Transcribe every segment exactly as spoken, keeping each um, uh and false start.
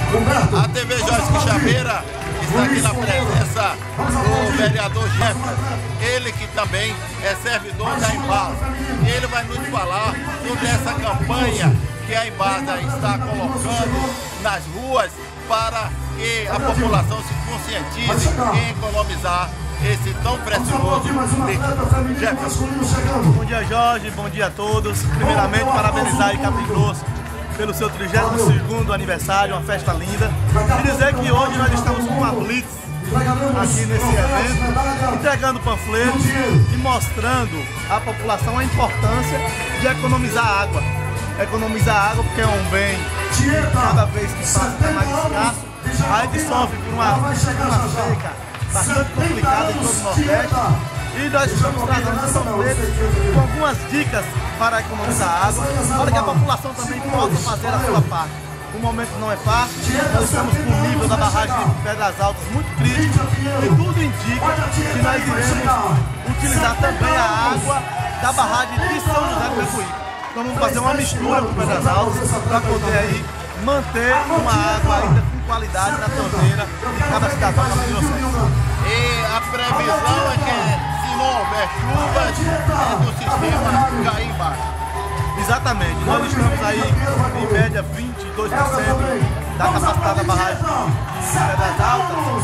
A T V Jorge Quixabeira está aqui na presença do vereador Jefferson, ele que também é servidor da Embasa. Ele vai nos falar sobre essa campanha que a Embasa está colocando nas ruas para que a população se conscientize em economizar esse tão precioso líquido. Jefferson. Bom dia, Jorge, bom dia a todos. Primeiramente, parabenizar aí Capim Grosso pelo seu trigésimo segundo aniversário, uma festa linda. E dizer que hoje nós estamos com uma blitz aqui nesse evento, entregando panfletos e mostrando à população a importância de economizar água. Economizar água porque é um bem que cada vez que passa é mais escasso. A gente sofre por uma, uma seca bastante complicada em todo o Nordeste. E nós estamos trazendo esses panfletos com algumas dicas para economizar água, para que a população também possa fazer a sua parte. O momento não é fácil, nós estamos com o nível da barragem de Pedras Altas muito crítico e tudo indica que nós iremos utilizar também a água da barragem de São José do Jacuípe. Então vamos fazer uma mistura com Pedras Altas para poder aí manter uma água ainda com qualidade na torneira de cada cidadão capingrossense. E a previsão é que se não houver chuvas, é do sistema cair embaixo. Exatamente, nós estamos aí em média vinte e dois por cento da capacidade da barragem de Pedras Altas.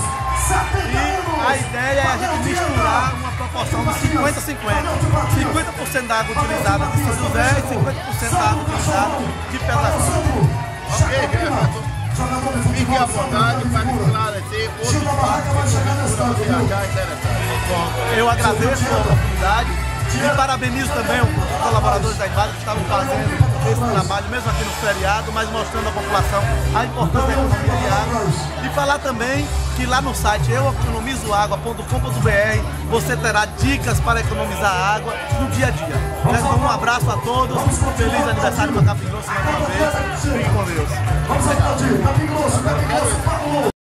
E a ideia é a gente misturar uma proporção de cinquenta a cinquenta. cinquenta por cento da água utilizada de São José e cinquenta por cento da água utilizada de Pedras Altas. Ok, Jefferson. Fique à vontade para esclarecer outros fatos que você achar interessante. Bom, eu agradeço a oportunidade e parabenizo também os colaboradores da Embasa que estavam fazendo esse trabalho, mesmo aqui no feriado, mas mostrando à população a importância da economia de água. E falar também que lá no site eu economizo água ponto com ponto br você terá dicas para economizar água no dia a dia. Então, um abraço a todos, feliz aniversário para Capim Grosso mais uma vez, fique com Deus.